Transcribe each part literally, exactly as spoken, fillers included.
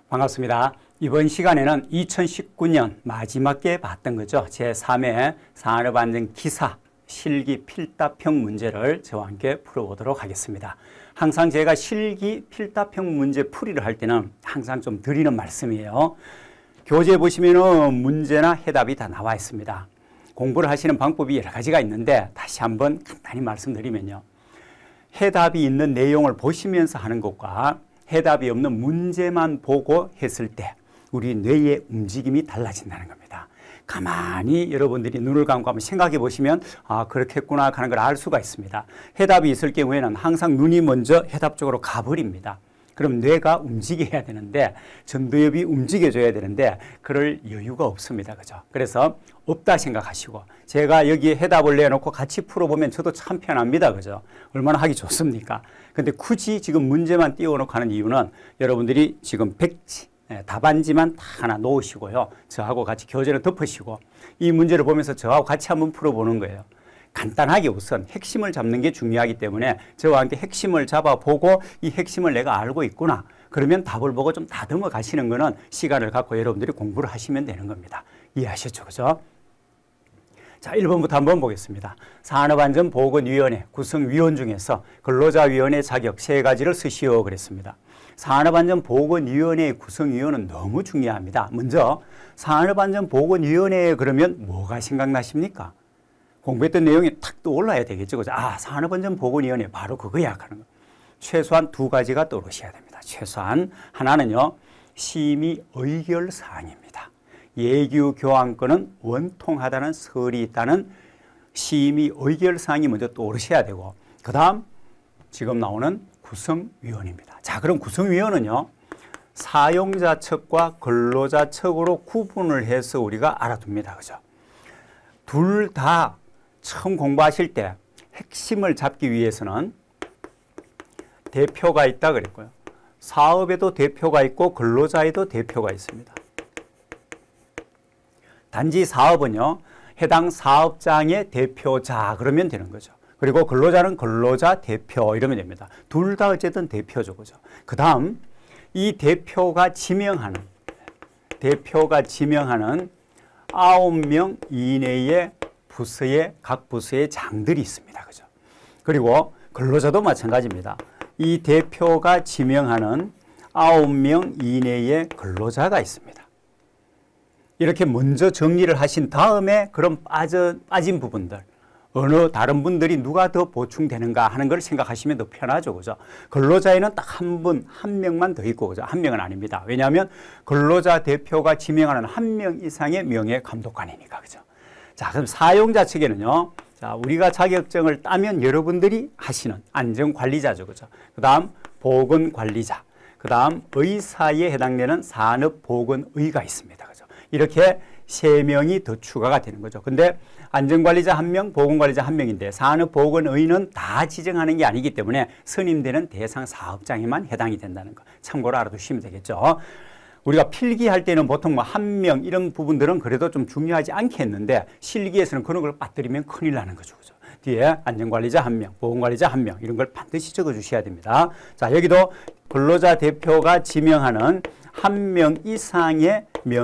반갑습니다. 이번 시간에는 이천십구 년 마지막에 봤던 거죠. 제삼 회 산업안전기사 실기 필답형 문제를 저와 함께 풀어보도록 하겠습니다. 항상 제가 실기 필답형 문제 풀이를 할 때는 항상 좀 드리는 말씀이에요. 교재에 보시면은 문제나 해답이 다 나와 있습니다. 공부를 하시는 방법이 여러 가지가 있는데 다시 한번 간단히 말씀드리면요. 해답이 있는 내용을 보시면서 하는 것과 해답이 없는 문제만 보고 했을 때 우리 뇌의 움직임이 달라진다는 겁니다. 가만히 여러분들이 눈을 감고 한번 생각해 보시면 아 그렇겠구나 하는 걸 알 수가 있습니다. 해답이 있을 경우에는 항상 눈이 먼저 해답 쪽으로 가버립니다. 그럼 뇌가 움직여야 되는데 전두엽이 움직여줘야 되는데 그럴 여유가 없습니다. 그죠? 그래서 없다 생각하시고 제가 여기에 해답을 내놓고 같이 풀어보면 저도 참 편합니다. 그죠? 얼마나 하기 좋습니까? 근데 굳이 지금 문제만 띄워놓고 하는 이유는 여러분들이 지금 백지, 답안지만 다 하나 놓으시고요. 저하고 같이 교재를 덮으시고 이 문제를 보면서 저하고 같이 한번 풀어보는 거예요. 간단하게 우선 핵심을 잡는 게 중요하기 때문에 저와 함께 핵심을 잡아보고 이 핵심을 내가 알고 있구나. 그러면 답을 보고 좀 다듬어 가시는 거는 시간을 갖고 여러분들이 공부를 하시면 되는 겁니다. 이해하셨죠? 그죠? 자, 일 번부터 한번 보겠습니다. 산업안전보건위원회 구성위원 중에서 근로자위원회 자격 세 가지를 쓰시오 그랬습니다. 산업안전보건위원회의 구성위원은 너무 중요합니다. 먼저 산업안전보건위원회에 그러면 뭐가 생각나십니까? 공부했던 내용이 탁 떠올라야 되겠죠. 그죠? 아, 산업안전보건위원회 바로 그거야 하는 거. 최소한 두 가지가 떠오르셔야 됩니다. 최소한 하나는요. 심의 의결 사항입니다. 예규 교환권은 원통하다는 설이 있다는 심의 의결 사항이 먼저 떠오르셔야 되고 그 다음 지금 나오는 구성위원입니다. 자, 그럼 구성위원은요. 사용자 측과 근로자 측으로 구분을 해서 우리가 알아둡니다. 그죠? 둘 다 처음 공부하실 때 핵심을 잡기 위해서는 대표가 있다 그랬고요. 사업에도 대표가 있고 근로자에도 대표가 있습니다. 단지 사업은요. 해당 사업장의 대표자 그러면 되는 거죠. 그리고 근로자는 근로자 대표 이러면 됩니다. 둘 다 어쨌든 대표죠. 그죠? 그 다음 이 대표가 지명하는 대표가 지명하는 아홉 명 이내의 부서의 각 부서의 장들이 있습니다. 그죠? 그리고 근로자도 마찬가지입니다. 이 대표가 지명하는 아홉 명 이내의 근로자가 있습니다. 이렇게 먼저 정리를 하신 다음에 그럼 빠져, 빠진 부분들 어느 다른 분들이 누가 더 보충되는가 하는 걸 생각하시면 더 편하죠. 그죠? 근로자에는 딱 한 분, 한 명만 더 있고, 그죠? 한 명은 아닙니다. 왜냐하면 근로자 대표가 지명하는 한 명 이상의 명예 감독관이니까. 그죠? 자, 그럼 사용자 측에는요. 자, 우리가 자격증을 따면 여러분들이 하시는 안전관리자죠. 그죠? 그 다음 보건관리자, 그 다음 의사에 해당되는 산업보건의가 있습니다. 그죠? 이렇게 세 명이 더 추가가 되는 거죠. 근데 안전관리자 한 명, 보건관리자 한 명인데 산업보건의는 다 지정하는 게 아니기 때문에 선임되는 대상 사업장에만 해당이 된다는 거 참고로 알아두시면 되겠죠. 우리가 필기할 때는 보통 뭐 한 명 이런 부분들은 그래도 좀 중요하지 않겠는데 실기에서는 그런 걸 빠뜨리면 큰일 나는 거죠. 그죠? 뒤에 안전관리자 한 명, 보건관리자 한 명 이런 걸 반드시 적어 주셔야 됩니다. 자, 여기도 근로자 대표가 지명하는 한 명 이상의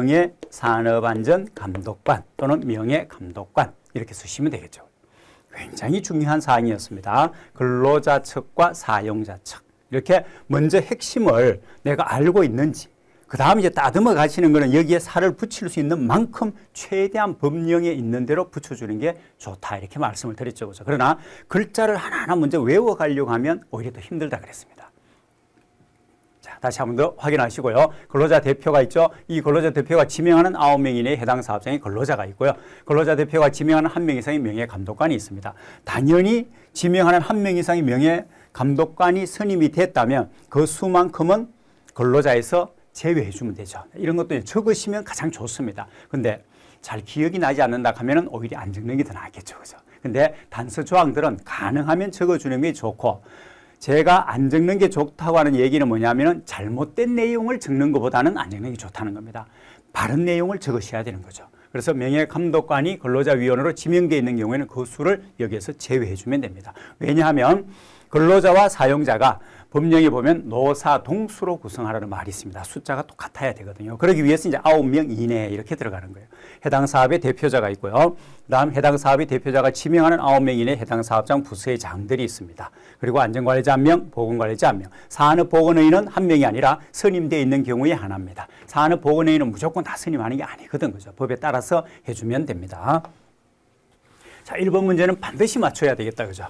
명예산업안전감독관 또는 명예감독관 이렇게 쓰시면 되겠죠. 굉장히 중요한 사항이었습니다. 근로자 측과 사용자 측 이렇게 먼저 핵심을 내가 알고 있는지 그 다음 이제 따듬어 가시는 거는 여기에 살을 붙일 수 있는 만큼 최대한 법령에 있는 대로 붙여주는 게 좋다 이렇게 말씀을 드렸죠. 그러나 글자를 하나하나 먼저 외워가려고 하면 오히려 더 힘들다 그랬습니다. 자, 다시 한 번 더 확인하시고요. 근로자 대표가 있죠. 이 근로자 대표가 지명하는 아홉 명 이내의 해당 사업장에 근로자가 있고요. 근로자 대표가 지명하는 한 명 이상의 명예감독관이 있습니다. 당연히 지명하는 한 명 이상의 명예감독관이 선임이 됐다면 그 수만큼은 근로자에서 제외해 주면 되죠. 이런 것도 적으시면 가장 좋습니다. 근데 잘 기억이 나지 않는다 하면은 오히려 안 적는 게 더 낫겠죠. 그죠? 근데 단서 조항들은 가능하면 적어주는 게 좋고 제가 안 적는 게 좋다고 하는 얘기는 뭐냐면은 잘못된 내용을 적는 것보다는 안 적는 게 좋다는 겁니다. 바른 내용을 적으셔야 되는 거죠. 그래서 명예감독관이 근로자위원으로 지명되어 있는 경우에는 그 수를 여기에서 제외해 주면 됩니다. 왜냐하면 근로자와 사용자가 법령에 보면 노사동수로 구성하라는 말이 있습니다. 숫자가 똑같아야 되거든요. 그러기 위해서 이제 아홉 명 이내 이렇게 들어가는 거예요. 해당 사업의 대표자가 있고요. 그다음 해당 사업의 대표자가 지명하는 아홉 명 이내 해당 사업장 부서의 장들이 있습니다. 그리고 안전관리자 한 명, 보건관리자 한 명. 산업보건의원은 한 명이 아니라 선임되어 있는 경우에 하나입니다. 산업보건의원은 무조건 다 선임하는 게 아니거든. 그죠? 법에 따라서 해주면 됩니다. 자, 일 번 문제는 반드시 맞춰야 되겠다. 그죠?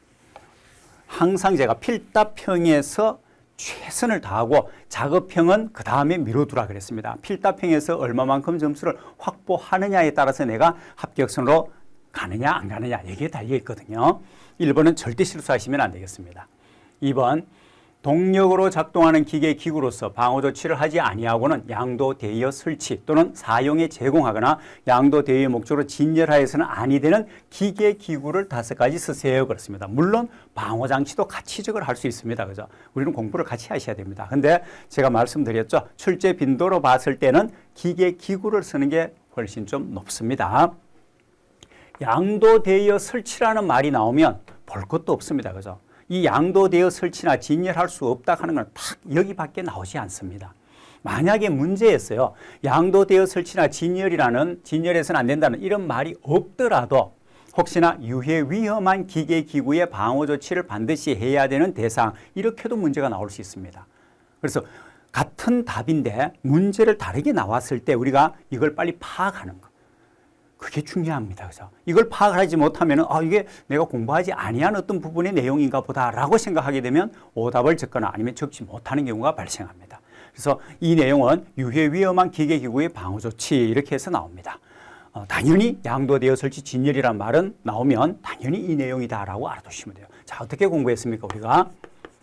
항상 제가 필답형에서 최선을 다하고 작업형은 그 다음에 미뤄두라 그랬습니다. 필답형에서 얼마만큼 점수를 확보하느냐에 따라서 내가 합격선으로 가느냐 안 가느냐 여기에 달려 있거든요. 일 번은 절대 실수하시면 안 되겠습니다. 이 번 동력으로 작동하는 기계 기구로서 방호 조치를 하지 아니하고는 양도 대여 설치 또는 사용에 제공하거나 양도 대여 목적으로 진열하여서는 아니 되는 기계 기구를 다섯 가지 쓰세요 그렇습니다. 물론 방호 장치도 같이 적을 할 수 있습니다. 그죠? 우리는 공부를 같이 하셔야 됩니다. 근데 제가 말씀드렸죠. 출제 빈도로 봤을 때는 기계 기구를 쓰는 게 훨씬 좀 높습니다. 양도 대여 설치라는 말이 나오면 볼 것도 없습니다. 그죠? 이 양도되어 설치나 진열할 수 없다 하는 건 딱 여기밖에 나오지 않습니다. 만약에 문제였어요. 양도되어 설치나 진열이라는 진열해서는 안 된다는 이런 말이 없더라도 혹시나 유해 위험한 기계 기구의 방호 조치를 반드시 해야 되는 대상 이렇게도 문제가 나올 수 있습니다. 그래서 같은 답인데 문제를 다르게 나왔을 때 우리가 이걸 빨리 파악하는 거. 그게 중요합니다. 그죠? 이걸 파악하지 못하면 아, 이게 내가 공부하지 아니한 어떤 부분의 내용인가 보다라고 생각하게 되면 오답을 적거나 아니면 적지 못하는 경우가 발생합니다. 그래서 이 내용은 유해 위험한 기계기구의 방호조치 이렇게 해서 나옵니다. 어, 당연히 양도되어 설치 진열이란 말은 나오면 당연히 이 내용이다라고 알아두시면 돼요. 자, 어떻게 공부했습니까? 우리가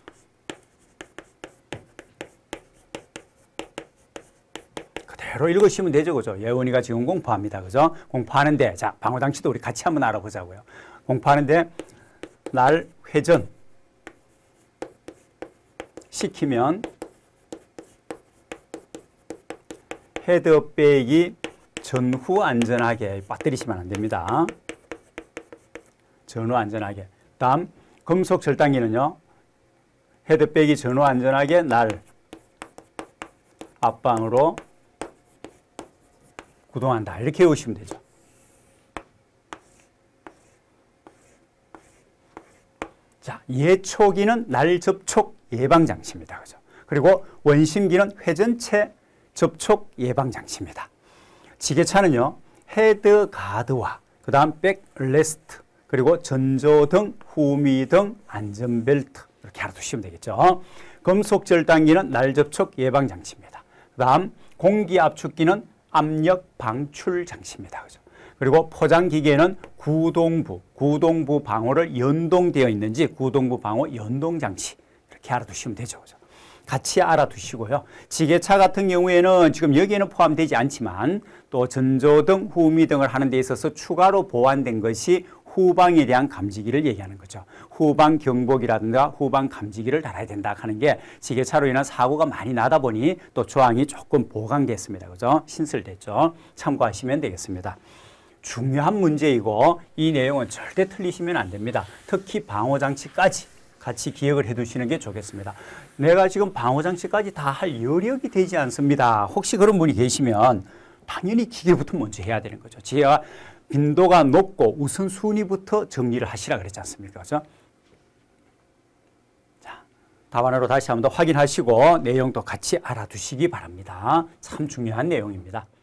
그대로 읽으시면 되죠. 그죠? 예원이가 지금 공부합니다. 그죠? 공부하는데, 자, 방호장치도 우리 같이 한번 알아보자고요. 공부하는데, 날 회전 시키면 헤드 빼기 전후 안전하게 빠뜨리시면 안 됩니다. 전후 안전하게. 다음, 금속 절단기는요, 헤드 빼기 전후 안전하게 날 앞방으로 구동한다. 이렇게 외우시면 되죠. 자, 예초기는 날 접촉 예방 장치입니다. 그죠? 그리고 원심기는 회전체 접촉 예방 장치입니다. 지게차는요, 헤드 가드와 그 다음 백 레스트 그리고 전조등, 후미등, 안전벨트 이렇게 알아두시면 되겠죠. 금속 절단기는 날 접촉 예방 장치입니다. 그 다음 공기압축기는 압력 방출 장치입니다. 그죠? 그리고 포장기계는 구동부, 구동부 방호를 연동되어 있는지 구동부 방호 연동 장치 이렇게 알아두시면 되죠. 그죠? 같이 알아두시고요. 지게차 같은 경우에는 지금 여기에는 포함되지 않지만 또 전조등, 후미등을 하는 데 있어서 추가로 보완된 것이 후방에 대한 감지기를 얘기하는 거죠. 후방 경보기라든가 후방 감지기를 달아야 된다 하는 게 지게차로 인한 사고가 많이 나다 보니 또 조항이 조금 보강됐습니다. 그죠? 신설됐죠. 참고하시면 되겠습니다. 중요한 문제이고 이 내용은 절대 틀리시면 안 됩니다. 특히 방호장치까지 같이 기억을 해 두시는 게 좋겠습니다. 내가 지금 방호장치까지 다 할 여력이 되지 않습니다. 혹시 그런 분이 계시면 당연히 기계부터 먼저 해야 되는 거죠. 제가 빈도가 높고 우선순위부터 정리를 하시라 그랬지 않습니까? 그죠? 자, 답안으로 다시 한번 더 확인하시고 내용도 같이 알아두시기 바랍니다. 참 중요한 내용입니다.